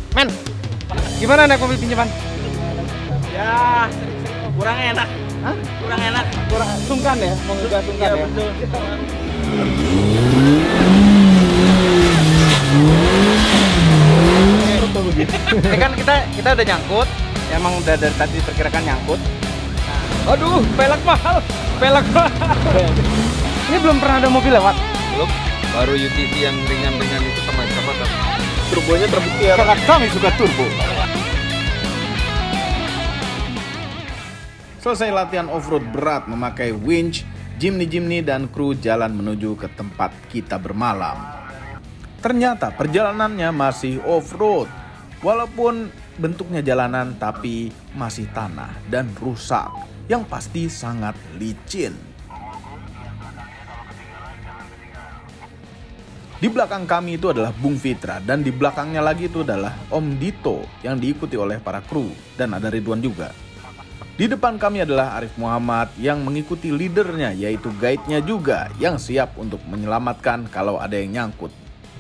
Men, gimana naik mobil pinjaman? Ya, kurang enak. Hah? Kurang enak. Kurang sungkan ya, mau nggak sungkan ya? Betul. Ini kan kita udah nyangkut, emang udah dari tadi diperkirakan nyangkut. Aduh, pelek mahal. Ini belum pernah ada mobil lewat. Belum, baru UTV yang ringan-ringan itu sama kan. Turbonya terbukti ya. Sangat kami suka turbo. Selesai latihan off-road berat memakai winch, Jimny dan kru jalan menuju ke tempat kita bermalam. Ternyata perjalanannya masih off-road. Walaupun bentuknya jalanan tapi masih tanah dan rusak. Yang pasti sangat licin. Di belakang kami itu adalah Bung Fitra dan di belakangnya lagi itu adalah Om Dito yang diikuti oleh para kru dan ada Ridwan juga. Di depan kami adalah Arif Muhammad yang mengikuti leadernya yaitu guide-nya juga yang siap untuk menyelamatkan kalau ada yang nyangkut.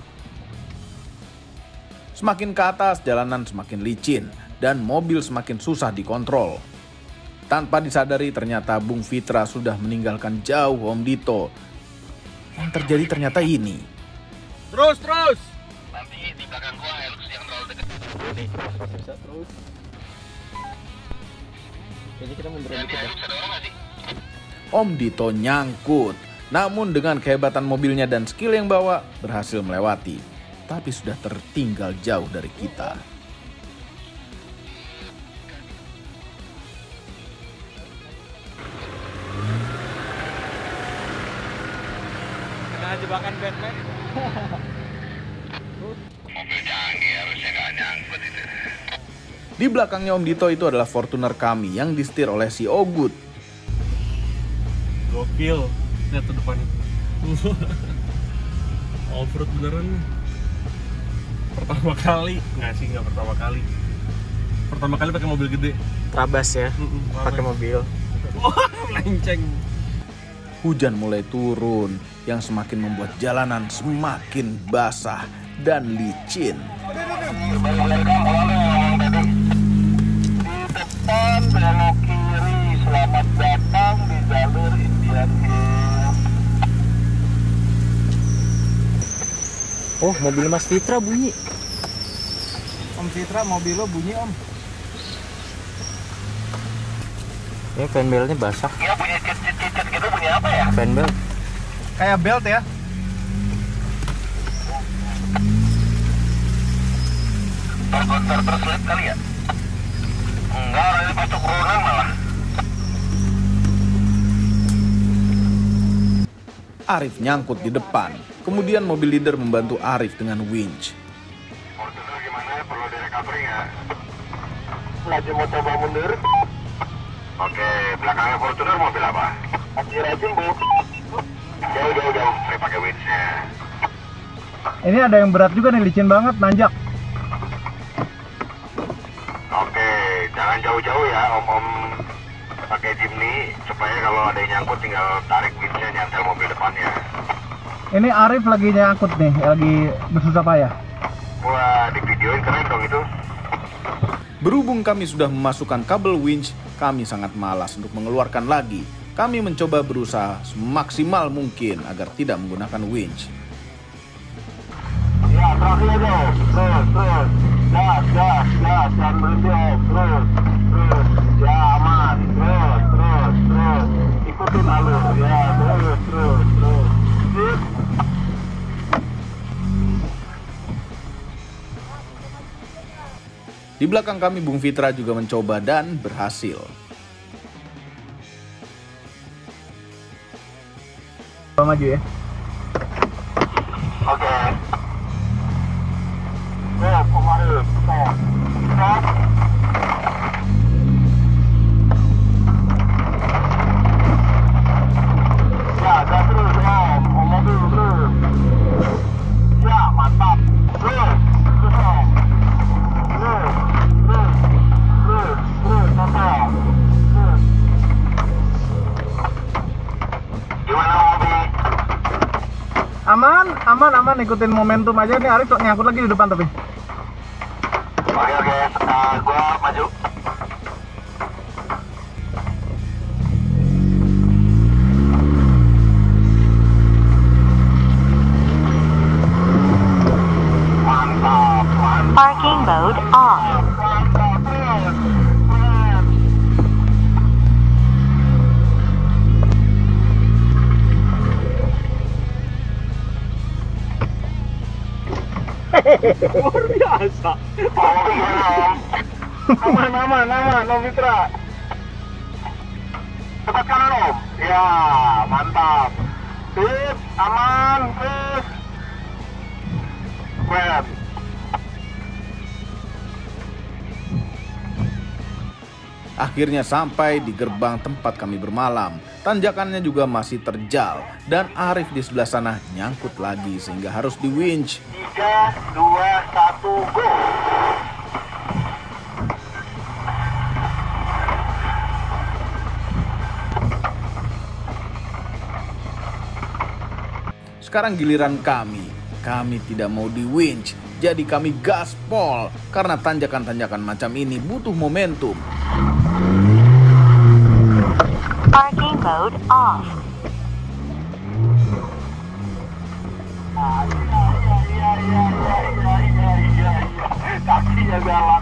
Semakin ke atas jalanan semakin licin dan mobil semakin susah dikontrol. Tanpa disadari ternyata Bung Fitra sudah meninggalkan jauh Om Dito. Yang terjadi ternyata ini. Terus. Nanti di belakang gua Helix yang terlalu dekat. Bisa terus. Kayaknya kita mundur dikit ya. Helix ada orang nggak sih? Om Dito nyangkut. Namun dengan kehebatan mobilnya dan skill yang bawa berhasil melewati. Tapi sudah tertinggal jauh dari kita. Kena jebakan Batman. Mobil canggih harusnya nggak nyangkut itu. Di belakangnya Om Dito itu adalah Fortuner kami yang disetir oleh si Ogut. Gokil, lihat tuh depan itu. Off-road beneran nih. Pertama kali, nggak pertama kali. Pertama kali pakai mobil gede. Trabas ya. Pakai mobil. Wah, melenceng. Hujan mulai turun yang semakin membuat jalanan semakin basah dan licin. Depan belok kiri, selamat datang di jalur Indian Hill. Oh, mobil Mas Fitra bunyi. Om Fitra, mobil lo bunyi Om. Ini fanbelnya basah. Ya bunyi cicit-cicit gitu, bunyi apa ya? Fanbel. Kayak belt ya. Tergontar terselip kali ya? Enggak, ini pas turunan malah. Arif nyangkut di depan. Kemudian mobil leader membantu Arif dengan winch. Fortuner gimana? Perlu di recovery nggak? Lagi mau coba mundur. Oke, belakangnya Fortuner mobil apa? Rajin Bu. Jauh. Saya pakai winch-nya. Ini ada yang berat juga nih, licin banget, nanjak. Oke, jangan jauh-jauh ya, Om pakai Jimny supaya kalau ada yang nyangkut tinggal tarik winch-nya nyantel mobil depannya. Ini Arif lagi nyangkut nih, lagi bersusah payah. Wah, di videoin keren dong itu. Berhubung kami sudah memasukkan kabel winch, kami sangat malas untuk mengeluarkan lagi. Kami mencoba berusaha semaksimal mungkin agar tidak menggunakan winch. Ya, terus aja. Terus. Gas, jangan berhenti Om. Terus. Ya, aman. Terus. Ikutin alur. Ya, terus. Sip. Di belakang kami Bung Fitra juga mencoba dan berhasil. Maju ya. Oke. Kemarin. Stop. Ya, gas terus Om. Mobil terus. Ya, mantap. Terus Om. Terus. Total. Terus. Gimana mobil? Aman, ikutin momentum aja nih. Arif kok nyangkut lagi di depan tapi. Gua maju. Mantap, mantap. Parking mode off. Mantap, keren. Luar biasa. Aman, Om Fitra. Tepat kanan, Om. Ya, mantap. Sip, aman, terus. Keren. Akhirnya sampai di gerbang tempat kami bermalam. Tanjakannya juga masih terjal dan Arif di sebelah sana nyangkut lagi sehingga harus di-winch. 3, 2, 1, go. Sekarang giliran kami. Kami tidak mau di-winch, jadi kami gaspol karena tanjakan-tanjakan macam ini butuh momentum. Parking mode off. Iya. Kakinya galak.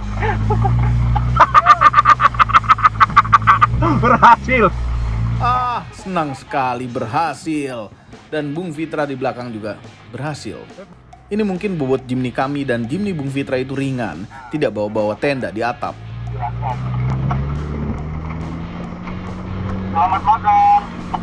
Berhasil. Senang sekali berhasil. Dan Bung Fitra di belakang juga berhasil. Ini mungkin bobot Jimny kami dan Jimny Bung Fitra itu ringan, tidak bawa-bawa tenda di atap. Selamat makan.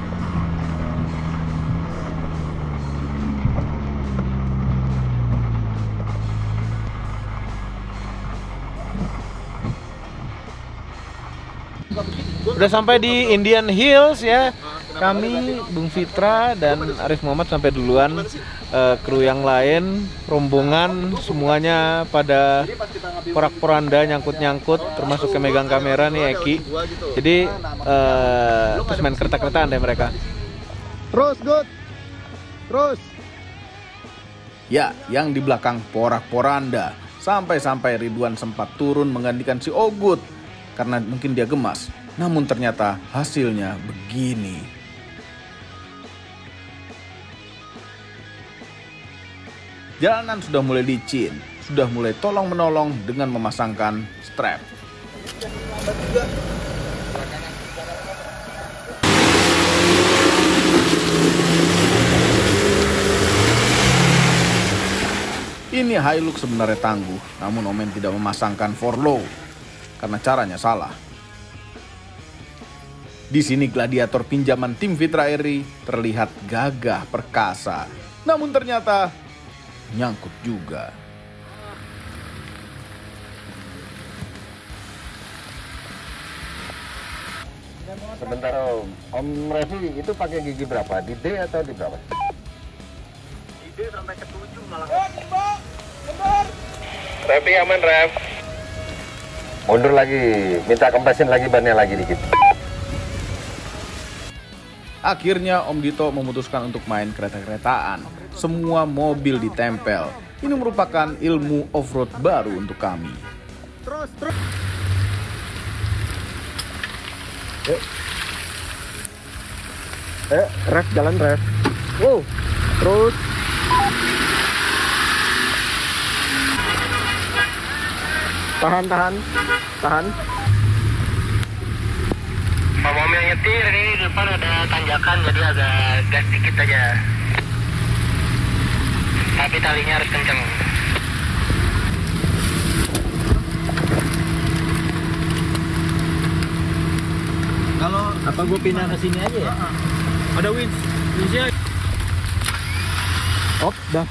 Udah sampai di Indian Hills ya. Kami, Bung Fitra dan Arif Muhammad sampai duluan. Kru yang lain, rombongan semuanya pada porak-poranda nyangkut-nyangkut, termasuk yang megang kamera nih Eki. Jadi terus main kereta-keretaan deh mereka. Terus, Good. Terus. Ya, yang di belakang porak-poranda. Sampai-sampai Ridwan sempat turun menggantikan si Ogut karena mungkin dia gemas. Namun ternyata hasilnya begini. Jalanan sudah mulai licin, sudah mulai tolong-menolong dengan memasangkan strap. Ini Hilux sebenarnya tangguh, namun Omen tidak memasangkan for low karena caranya salah. Di sini gladiator pinjaman tim Fitra Eri terlihat gagah perkasa, namun ternyata nyangkut juga. Sebentar Om Revi itu pakai gigi berapa? Di D atau di berapa? Di D sampai ke 7 malah. Revi aman Rev. Mundur lagi, minta kempesin lagi bannya lagi dikit. Akhirnya Om Dito memutuskan untuk main kereta-keretaan. Semua mobil ditempel. Ini merupakan ilmu off-road baru untuk kami. Terus. Rev, jalan Rev. Wow, terus. Tahan. Om yang nyetir, ini di depan ada tanjakan jadi agak gas dikit aja. Tapi talinya harus kenceng. Kalau apa gue pindah ke sini aja ya? Ada winch. Winchnya. Op, dah.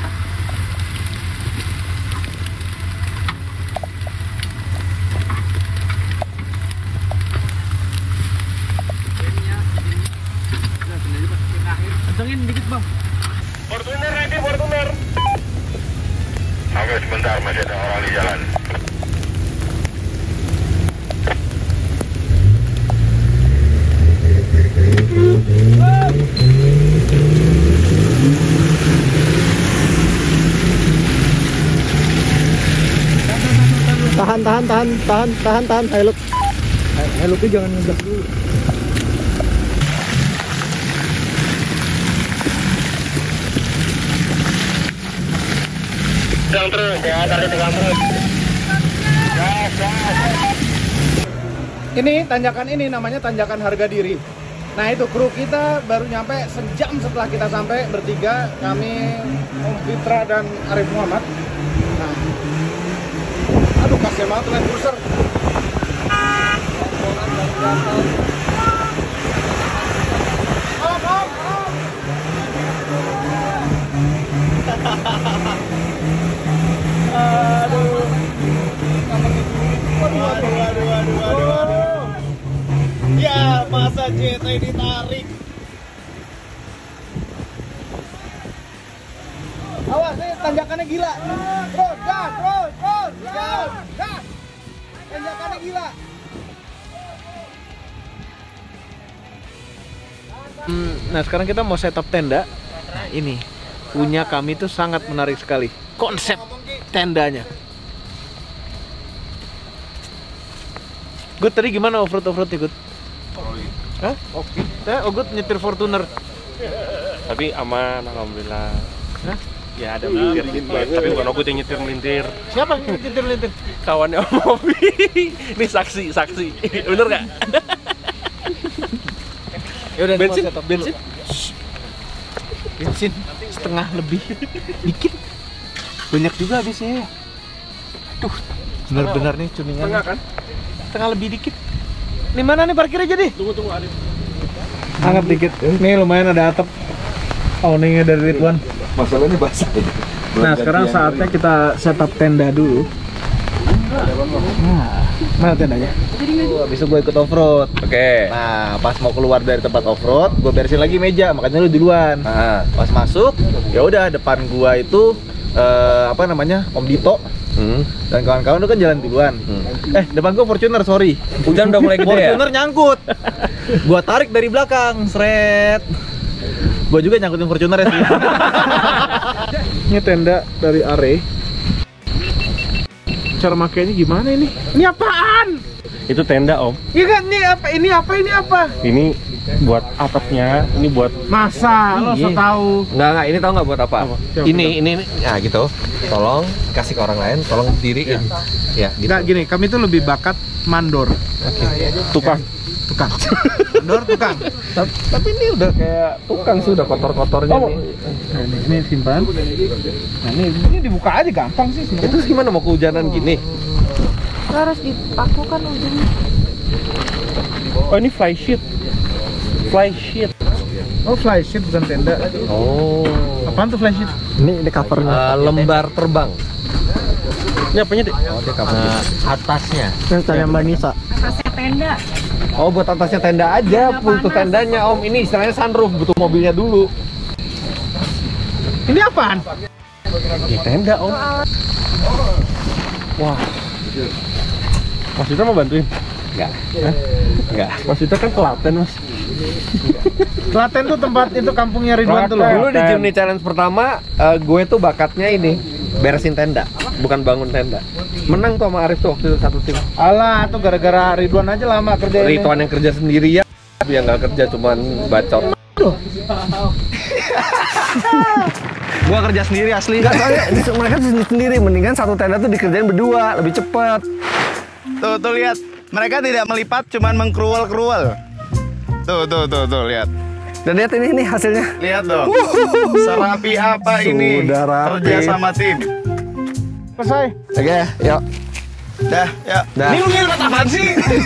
Kencengin dikit bang. Fortuner ready, Fortuner. Oke, sebentar masih ada orang di jalan. Tahan. Hilux. Hiluxnya jangan ngegas dulu. Terus ya, tarik tegang terus. Ini tanjakan ini namanya tanjakan harga diri. Nah itu kru kita baru nyampe sejam setelah kita sampai bertiga, kami Om Fitra dan Arif Muhammad. Nah, aduh kasihan banget Land Cruiser. Aduh. Ya, masa JT ditarik. Awas nih, tanjakannya gila. Terus, gas. Tanjakannya gila. Nah, sekarang kita mau setup tenda. Nah, ini punya kami tuh sangat menarik sekali. Konsep tendanya. Good, tadi gimana off-roadnya, Good? Hah? Oke. Good nyetir Fortuner. Tapi aman, alhamdulillah. Hah? Ya ada melintir, tapi bukan aku yang nyetir melintir. Siapa yang nyetir? Kawannya Om Mobi. Ini saksi. Bener nggak? Yaudah, bensin setengah lebih, dikit. Banyak juga habisnya. Aduh, benar-benar nih cuningan. Setengah kan? Setengah lebih dikit. Di mana nih parkirnya jadi? Tunggu Arif. Hangat dikit. Nih lumayan ada atap. Awningnya dari Ridwan. Masalahnya basah. Nah sekarang saatnya kita setup tenda dulu. Nah, mana tendanya? Habis itu gue ikut off-road. Oke. Nah, pas mau keluar dari tempat off-road, gue beresin lagi meja, makanya lu duluan. Nah, Pas masuk, ya udah depan gua itu Om Dito. Dan kawan-kawan itu kan jalan duluan. Depan gua Fortuner, sorry. hujan udah mulai gede ya? Fortuner nyangkut. Gua tarik dari belakang, seret. Gua juga nyangkutin Fortuner ya sih. Ini tenda dari Are. Cara makainya gimana ini? Ini apaan? Itu tenda Om. Iya kan, ini apa? Ini buat atapnya, ini buat Masa lo so tahu? Enggak, ini tahu nggak buat apa? Ini, nah gitu. Tolong kasih ke orang lain, tolong diriin. Ya, gitu. Nggak gini, kami tuh lebih bakat mandor. tukang. Mandor tukang. Tapi ini udah kayak tukang sih, udah kotor-kotornya nih. Nah, ini simpan. Nah, ini dibuka aja gampang sih. Itu gimana mau kehujanan gini? Harus dipakukan ujungnya. Oh ini fly sheet. Oh, fly sheet bukan tenda. Oh. Apaan tuh fly sheet? Ini covernya. Lembar terbang. Ini apanya deh? Oh, dia cover. Atasnya. Yang tanya Mbak Nisa. Atasnya tenda. Oh, buat atasnya tenda aja, butuh tendanya Om. Ini istilahnya sunroof, butuh mobilnya dulu. Ini apaan? Ini tenda Om. Wah. Mas Dita mau bantuin? Enggak. Mas Dita kan Klaten Mas. Klaten tuh tempat itu kampungnya Ridwan tuh loh. Dulu di Jimny Challenge pertama, gue tuh bakatnya ini beresin tenda, bukan bangun tenda. Menang tuh sama Arif tuh waktu itu satu tim. Alah, tuh gara-gara Ridwan aja lama kerja ini. Ridwan yang kerja sendiri ya, yang nggak kerja cuman bacot. Gua kerja sendiri asli. Enggak, soalnya mereka sendiri, mendingan satu tenda tuh dikerjain berdua, lebih cepet. Tuh lihat. Mereka tidak melipat, cuman mengkerual-kerual. Tuh, lihat. Dan lihat ini hasilnya. Lihat dong. Serapi apa ini? Sudah rapi. Kerja sama tim. Selesai. Oke, yuk. Dah, yuk. Dah. Ini lu ngeliat apaan sih?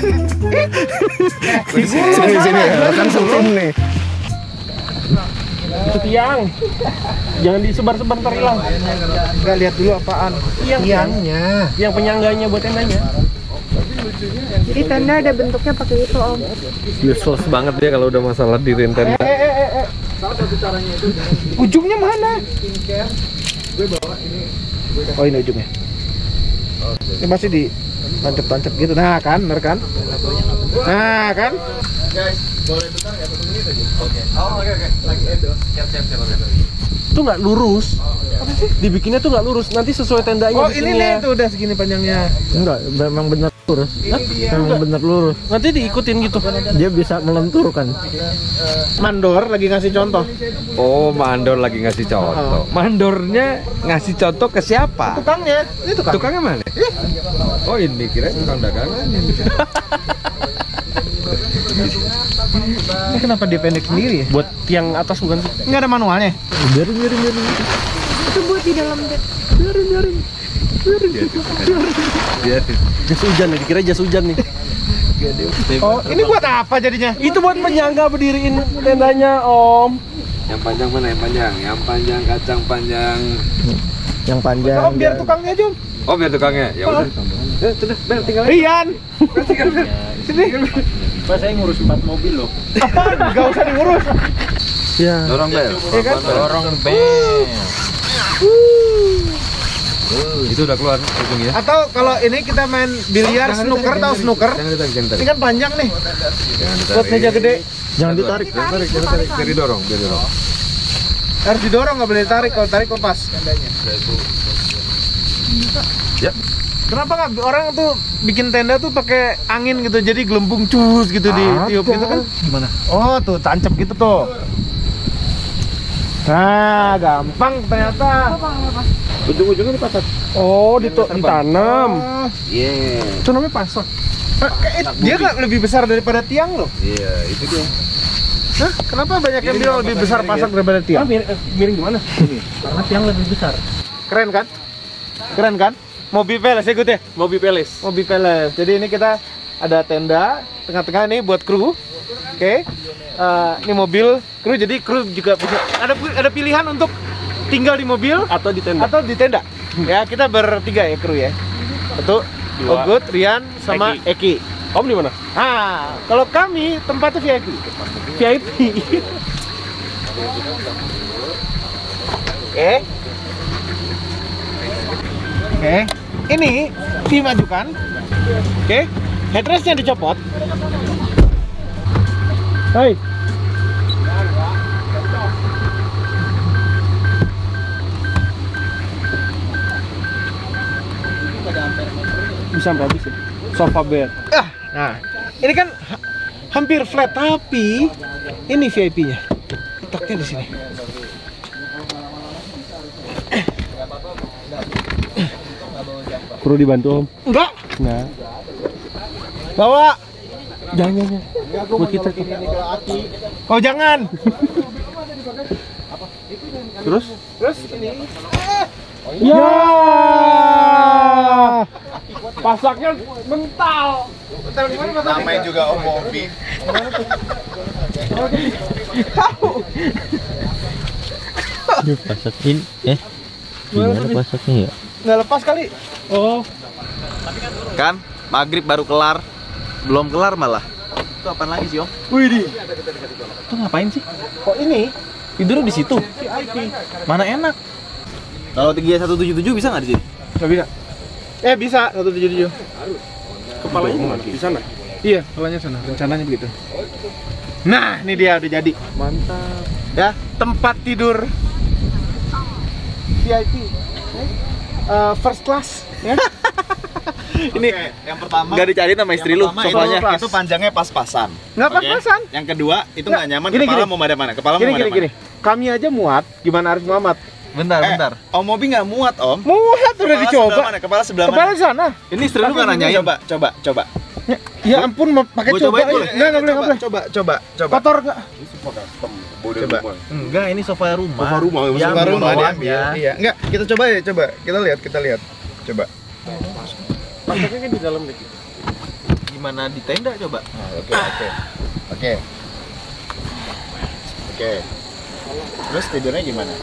Sini, kan sebelum nih. Itu tiang. Jangan disebar-sebar ntar hilang. Enggak, lihat dulu apaan. Tiangnya. Yang penyangganya buat tendanya. Jadi tenda ada bentuknya pakai itu Om. Useless banget dia kalau udah masalah diriin tenda. Ujungnya mana? Oh, ini ujungnya. Ini masih di tancap-tancap gitu. Nah kan, bener kan? Nah kan? Itu nggak lurus. Dibikinnya tuh nggak lurus, nanti sesuai tendanya. Oh ini nih bikinnya. tuh udah segini panjangnya. Enggak, memang benar lurus. Memang benar lurus. Nanti diikutin gitu. Dia bisa melenturkan. Mandor lagi ngasih contoh. Oh, mandor lagi ngasih contoh. Mandornya ngasih contoh ke siapa? Tukangnya, ini tukang. Tukangnya mana? Oh ini kira tukang dagangan. Ini kenapa dia pendek sendiri ya? Buat tiang atas bukan sih? Nggak ada manualnya? Biarin. Itu buat di dalam dek. Jas hujan nih, dikira jas hujan nih. Oh, ini buat apa jadinya? Itu buat penyangga berdiriin tendanya, Om. Yang panjang mana yang panjang? Yang panjang kacang panjang. Yang panjang. Oh, biar tukangnya aja. Oh biar tukangnya. Ya udah. Sudah, tinggal. Rian. Sini. Pak saya ngurus 4 mobil loh. Apaan? Gak usah diurus. Ya. Dorong bel. Dorong bel. Itu udah keluar ujungnya. Atau kalau ini kita main biliar, snooker, tahu snooker? Jangan ditarik. Ini kan panjang nih. Buat meja gede. Jangan ditarik. Biar didorong. Harus didorong, nggak boleh ditarik. Kalau tarik lepas tendanya. Ya. Kenapa nggak orang tuh bikin tenda tuh pakai angin gitu, jadi gelembung cus gitu di tiup gitu kan? Gimana? Oh tuh tancap gitu tuh. Nah gampang ternyata. Ujung-ujungnya dipasang. Oh, ditanam. Iya. Itu namanya pasok. Dia nggak lebih besar daripada tiang loh. Iya, itu dia. Hah? Kenapa banyak yang bilang lebih besar pasak daripada tiang? Miring gimana? Karena tiang lebih besar. Keren kan? Keren kan? Mobil Peles ya, Gut ya? Mobil Peles. Mobil Peles. Jadi ini kita ada tenda tengah-tengah nih buat kru. Oke. Ini mobil kru, jadi kru juga bisa ada pilihan untuk tinggal di mobil Atau di tenda. Ya, kita bertiga ya kru ya. Satu, Ogut, Rian, sama Eki. Om di mana? Nah, kalau kami tempatnya VIP. VIP. Oke. Ini dimajukan. Oke. Headrestnya dicopot. Hai. Bisa sampai habis ya? Sofa bed. Nah, ini kan hampir flat tapi ini VIP-nya. Letaknya di sini. Perlu dibantu Om? Enggak. Nah. Bawa. Jangan. Buat kita. Oh, jangan. Terus ini. Ya. Pasaknya mental. Bentar, gimana pasaknya? Namanya juga Om Mobi. Pasakin. Gimana pasaknya ya? Nggak lepas kali. Oh. Kan maghrib baru kelar. Belum kelar malah. Itu apaan lagi sih, Om? Widih. Itu ngapain sih? Kok ini? Tidur di situ. Mana enak? Kalau 3177 bisa nggak di sini? Nggak bisa. Bisa 177. Kepalanya di sana. Iya, kepalanya sana. Rencananya begitu. Nah, ini dia udah jadi. Mantap. Ya, tempat tidur VIP. First class, ya. Ini yang pertama Nggak dicari sama istri lu sofanya. Itu panjangnya pas-pasan. Nggak Oke? pas-pasan. Yang kedua itu nggak nyaman. Gini, Kepala gini. mau pada mana? Kepala mau Gini, pada gini, gini. mana? Kami aja muat, gimana Arif Muhammad? Bentar. Om Mobi nggak muat, Om. Muat udah Kepala dicoba. sebelah mana? Kepala sebelah Kepala mana? sana. Ini istri lu nggak nanyain. Coba. Ya ampun, mau pakai Gua coba. cobain boleh? Nggak boleh, nggak boleh. Coba. Kotor nggak? Coba. Enggak, ini sofa rumah. Sofa rumah. Ya, Sofa rumah bawa dia. aja. Iya. Enggak, kita coba ya, coba. Kita lihat. Coba. Pasaknya kan di dalam deh. Gimana di tenda coba? Oke. Terus tidurnya gimana?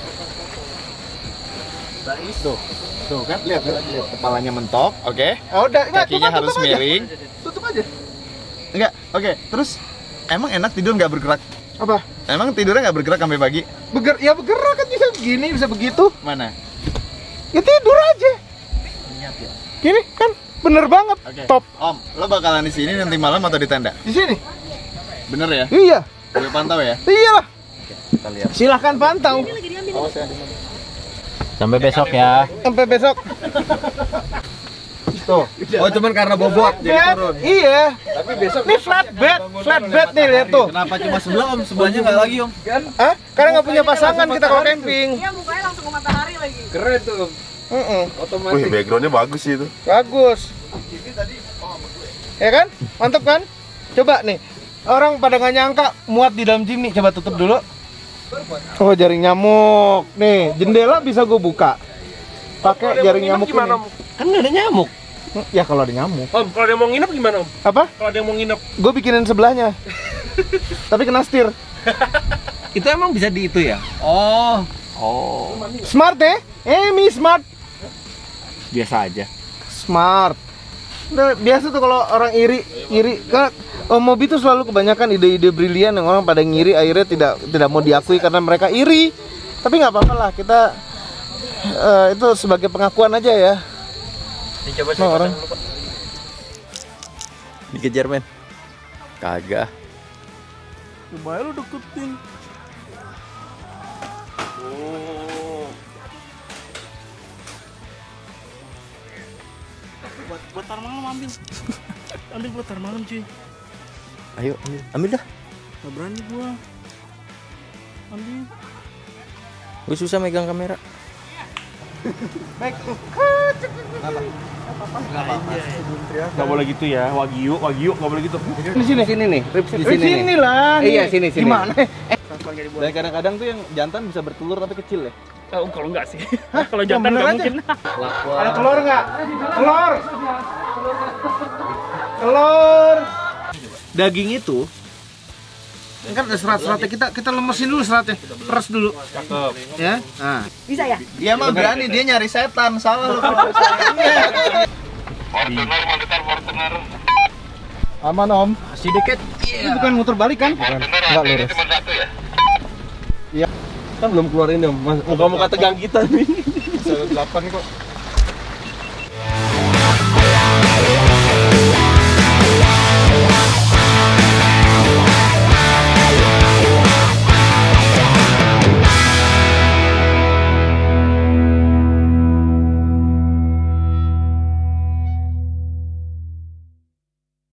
Tuh kan, lihat kepalanya mentok, oke. Oh, udah. Nggak, Kakinya tutup harus aja. miring. Tutup aja. Enggak, oke. Terus emang enak tidur nggak bergerak? Apa? Emang tidurnya nggak bergerak sampai pagi? Ya bergerak kan, bisa begini, bisa begitu. Mana? Ya tidur aja. Gini kan, bener banget. Oke. Top. Om, lo bakalan di sini nanti malam atau di tenda? Di sini. Bener ya? Iya. Gue pantau ya. Iyalah. Kita lihat. Silahkan pantau. Sampai besok ya. Sampai besok. Tuh. Oh, cuman karena bobot jadi turun. Iya. Tapi besok Ini flatbed nih lihat tuh. Kenapa cuma sebelah om? Sebelahnya nggak lagi om? Hah? Karena nggak punya pasangan kita kalau camping. Iya, mukanya langsung ke matahari lagi. keren tuh. Otomatis. Wih, backgroundnya bagus sih itu. Bagus. Ya kan? Mantap kan? Coba nih. Orang pada nggak nyangka muat di dalam Jimny. Coba tutup dulu. Oh, jaring nyamuk. Nih, jendela bisa gue buka. Pakai jaring nyamuk gimana, ini. Om? Kan nggak ada nyamuk. Ya kalau ada nyamuk. Om, kalau dia mau nginep gimana, Om? Apa? Kalau dia mau nginep. Gue bikinin sebelahnya. Tapi kena setir. Itu emang bisa di itu ya? Oh. Oh. Smart ya? Mi smart. Biasa aja. Smart. Nah, biasa tuh kalau orang iri kan Mobi tuh selalu kebanyakan ide-ide brilian yang orang pada ngiri akhirnya tidak mau diakui karena mereka iri. Tapi nggak apa-apa lah, kita itu sebagai pengakuan aja ya. Dicoba Nah, orang dikejar men. Kagak. Coba lu deketin. Oh. Buat tar malam ambil. Ambil buat tar malam cuy. Ayo, ambil dah. Gak berani gua. Ambil. Gue susah megang kamera. baik. Gak boleh gitu ya, wagyu gak boleh gitu. Di sini. Sini nih, rips di Di sini. sini lah. nih. Iya, sini. Gimana? Dan kadang-kadang tuh yang jantan bisa bertelur tapi kecil ya. Oh, kalau enggak sih. Kalau jantan bener enggak aja. mungkin. Ada telur nggak? Telur. Daging itu kan ada serat-seratnya, kita lemesin dulu seratnya, peres dulu. Cakep. Ya. Nah. Bisa ya? Dia mah berani, dia nyari setan. Salah lu kalau Fortuner. Aman om. masih dikit. Ini bukan muter balik kan? Fortuner ini cuma satu ya? Kan belum keluarin dong. Muka-muka tegang kita nih. Bisa 8 kok.